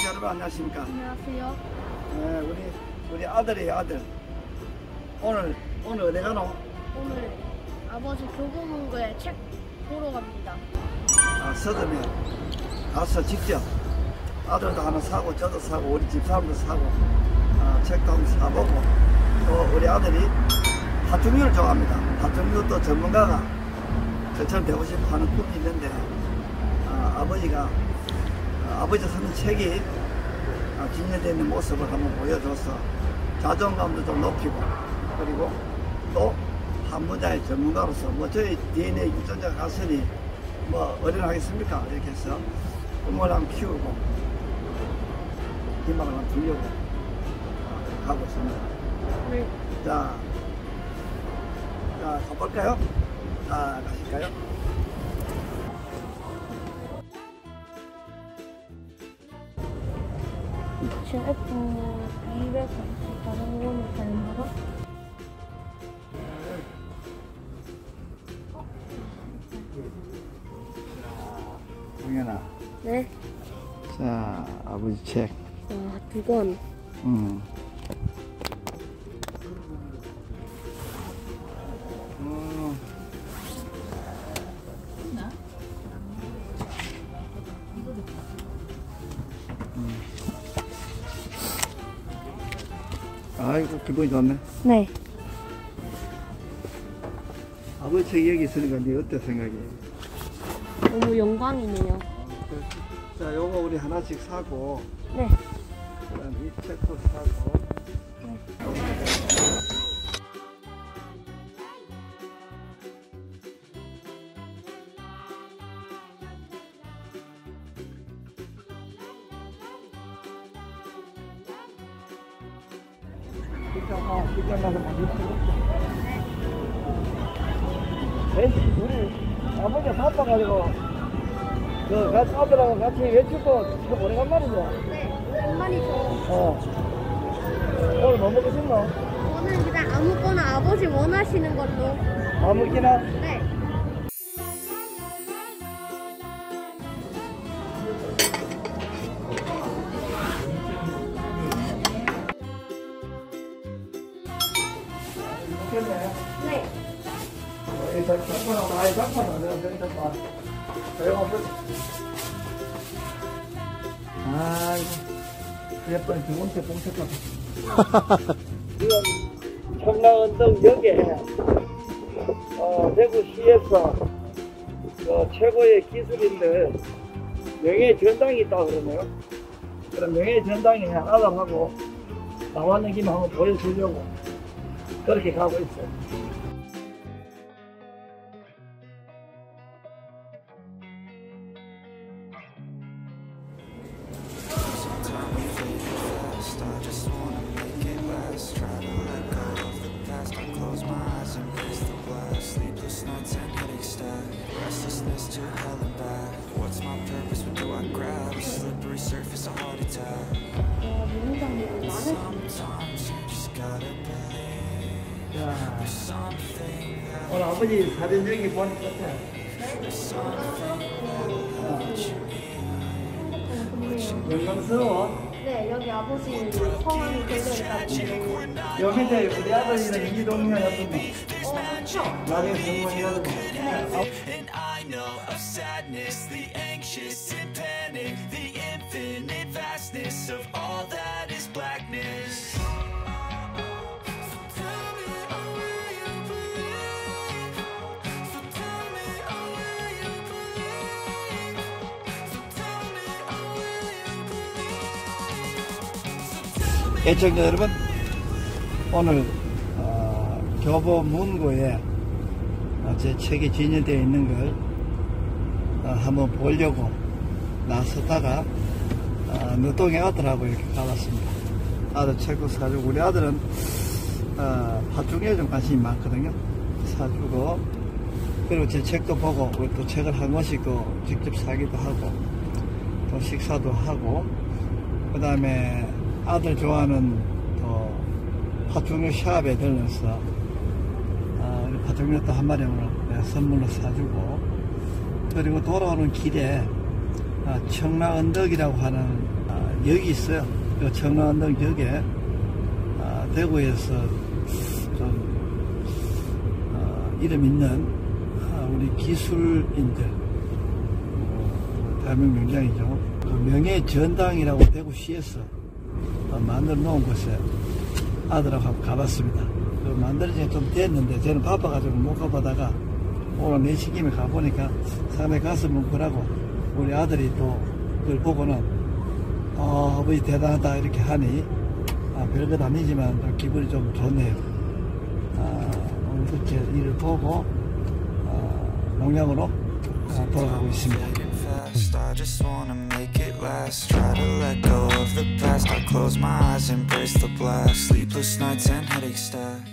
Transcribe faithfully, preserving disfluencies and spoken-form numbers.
여러분 안녕하십니까? 안녕하세요. 네, 우리 우리 아들이에요, 아들. 오늘 오늘 어디 가노? 오늘 아버지 교보문고에 책 보러 갑니다. 아, 서점에 가서 직접 아들도 하나 사고 저도 사고 우리 집사람도 사고 아, 책도 한번 사보고 또 우리 아들이 파충류를 좋아합니다. 파충류 또 전문가가 저처럼 되고 싶어 하는 꿈이 있는데 아, 아버지가 아, 아버지 쓰는 책이 아, 진열되어 있는 모습을 한번 보여줘서 자존감도 좀 높이고 그리고 또 한 분야의 전문가로서 뭐 저희 디엔에이 유전자 가설이 뭐 어린하겠습니까? 이렇게 해서 꿈을 한번 키우고 희망을 한번 주려고 가고 있습니다. 네. 자, 자 가볼까요? 자, 가실까요? 이층 F는 이백삼십사 원을 가는거 동현아. 네. 자, 아버지 책. 아, 두 권. 음. 음. 음. 아이고, 기분이 좋네. 네. 아버지 책 여기 있으니까 네 어때 생각이? 너무 영광이네요. 자, 요거 우리 하나씩 사고. 네. 그다음 이 책도 사고. 네. 직장 가, 직장 가서 많이 먹자. 우리 아버지가 바빠가지고 그 같이 아들하고 같이 외출도 지금 오래간만이죠? 네. 오랜만이죠. 어. 오늘 뭐 먹고 싶노? 저는 그냥 아무거나 아버지 원하시는 걸로. 아무렇게나? 네. 좋겠네. 네. 이 장판하고 나의 장판은 내가 저기 장판. 조용한 거. 아이고. 예쁜 두 번째 공책 같아. 지금 청라언덕역에 어, 대구시에서 그 최고의 기술인들 명예전당이 있다고 그러네요. 그럼 명예전당에 아담하고 나왔는 김에 한번 보여주려고 그렇게 가고 있어요. 자, 오늘 아버지 사진 여기 보니까 영광스러워. 네, 여기 아버지 성함이 걸려있다고. 여 밑에 우리 아버지는 이동현이었던 거. 어, 그렇죠. 나중에 성공이라는 거. And I know of sadness, the anxious and panic, the infinite vastness of all that is blackness. So tell me, oh, will you believe? So tell me, oh, will you believe? So tell me, oh, will you believe? So tell me. 애청자 여러분, 오늘 어, 교보문고에 어, 제 책이 진열되어 있는 걸 어, 한번 보려고 나섰다가 어, 늦동이 아들하고 이렇게 가봤습니다. 아들 책도 사주고, 우리 아들은 어, 파충류에 좀 관심이 많거든요. 사주고, 그리고 제 책도 보고, 우리 또 책을 한 권씩 또 직접 사기도 하고, 또 식사도 하고, 그 다음에 아들 좋아하는 또 파충류 샵에 들러서 어, 파충류 또 한 마리 오늘 내가 선물로 사주고, 그리고 돌아오는 길에 어, 청라언덕이라고 하는 어, 역이 있어요. 그 청라운동 역에 아, 대구에서 좀 어, 이름 있는 아, 우리 기술인들 어, 대한민국 명장이죠. 그 명예전당이라고 대구시에서 어, 만들어 놓은 곳에 아들하고 한번 가봤습니다. 그 만들어진 지 좀 됐는데 저는 바빠가지고 못 가보다가 오늘 내시 김에 가보니까 상당히 가슴 뭉클하고 우리 아들이 또 그걸 보고는 어, 아버지 대단하다 이렇게 하니 아, 별것 아니지만 좀 기분이 좀 좋네요. 아, 오늘 그렇게 일을 보고 아, 농양으로 아, 돌아가고 있습니다. I just wanna make it last. Try to let go of the past. I close my eyes, embrace the blast. Sleepless nights and headaches stack.